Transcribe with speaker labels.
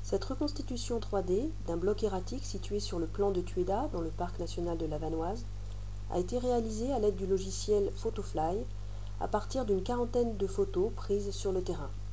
Speaker 1: Cette reconstitution 3D d'un bloc erratique situé sur le plan de Tueda, dans le parc national de la Vanoise, a été réalisée à l'aide du logiciel Photofly à partir d'une quarantaine de photos prises sur le terrain.